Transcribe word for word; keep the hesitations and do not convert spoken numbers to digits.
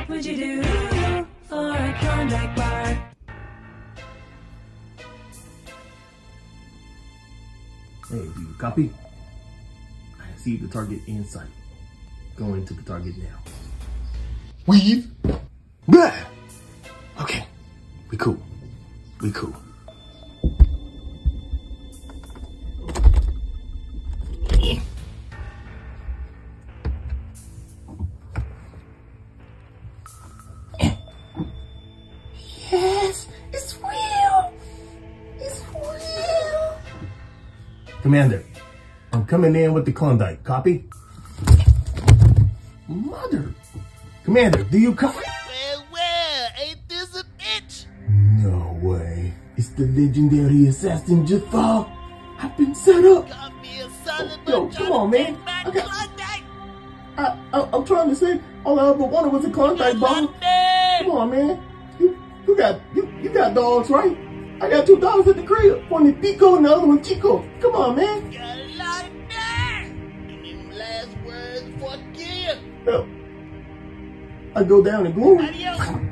What would you do for a Klondike bar? Hey, do you copy? I see the target in sight. Going to the target now. Weave! Blah! Okay, we cool. We cool. Yes, it's real. It's real. Commander, I'm coming in with the Klondike. Copy? Mother. Commander, do you copy? Well, well, ain't this a bitch? No way. It's the legendary assassin Jafar. I've been set up. Got me a son of a Yo, come on, man. my I got- Klondike. I, I, I'm trying to say all I ever wanted was a Klondike bar. Come on, man. You, you got you, you got dogs, right? I got two dogs at the crib. One is Pico and the other one Chico. Come on, man. Got a lot of that. And them last words for kill. Yo, I go down in glory. Adios.